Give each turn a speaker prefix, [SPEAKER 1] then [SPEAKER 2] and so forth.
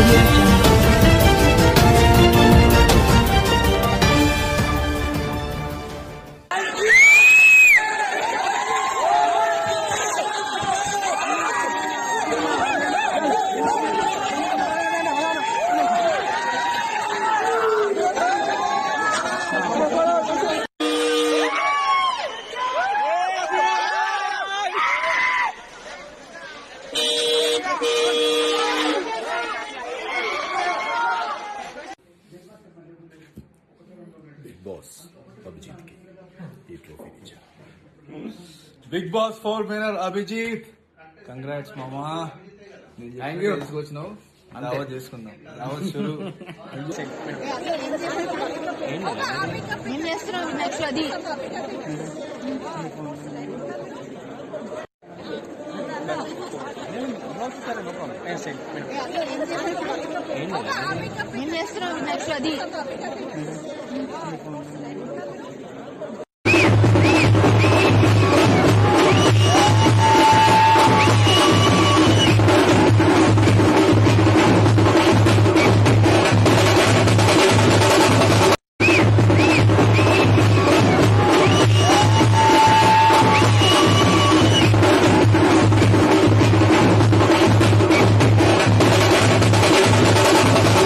[SPEAKER 1] audio jungle.
[SPEAKER 2] Big boss 4 winner Abhijeet
[SPEAKER 3] congrats మామా.
[SPEAKER 2] Thank you.
[SPEAKER 3] తీసుకొచ్చినావు దావత్ చేసుకుందాం. దావత్ షురు.
[SPEAKER 4] ఏం చేస్తున్నావు నెక్స్ట్ అది ఏం చేస్తున్నావు నెక్స్ట్ అది